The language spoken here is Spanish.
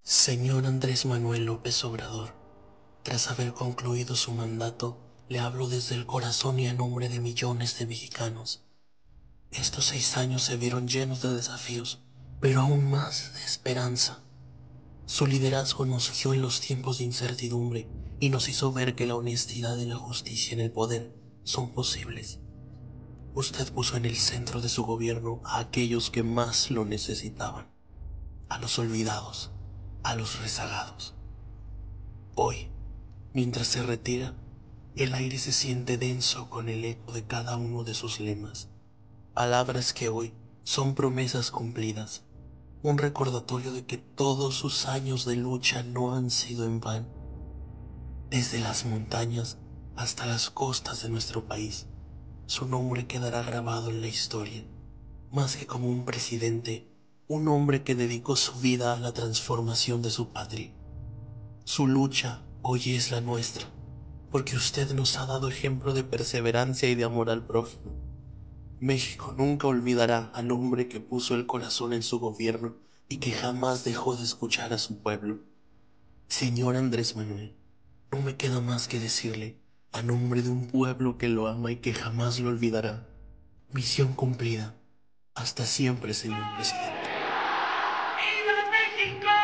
Señor Andrés Manuel López Obrador, tras haber concluido su mandato, le hablo desde el corazón y a nombre de millones de mexicanos. Estos 6 años se vieron llenos de desafíos, pero aún más de esperanza. Su liderazgo nos guió en los tiempos de incertidumbre y nos hizo ver que la honestidad y la justicia en el poder son posibles. Usted puso en el centro de su gobierno a aquellos que más lo necesitaban, a los olvidados, a los rezagados. Hoy, mientras se retira, el aire se siente denso con el eco de cada uno de sus lemas. Palabras que hoy son promesas cumplidas, un recordatorio de que todos sus años de lucha no han sido en vano. Desde las montañas hasta las costas de nuestro país, su nombre quedará grabado en la historia, más que como un presidente, un hombre que dedicó su vida a la transformación de su patria. Su lucha hoy es la nuestra, porque usted nos ha dado ejemplo de perseverancia y de amor al prójimo. México nunca olvidará al hombre que puso el corazón en su gobierno y que jamás dejó de escuchar a su pueblo. Señor Andrés Manuel, no me queda más que decirle, a nombre de un pueblo que lo ama y que jamás lo olvidará, misión cumplida. Hasta siempre, señor presidente. ¡Viva México!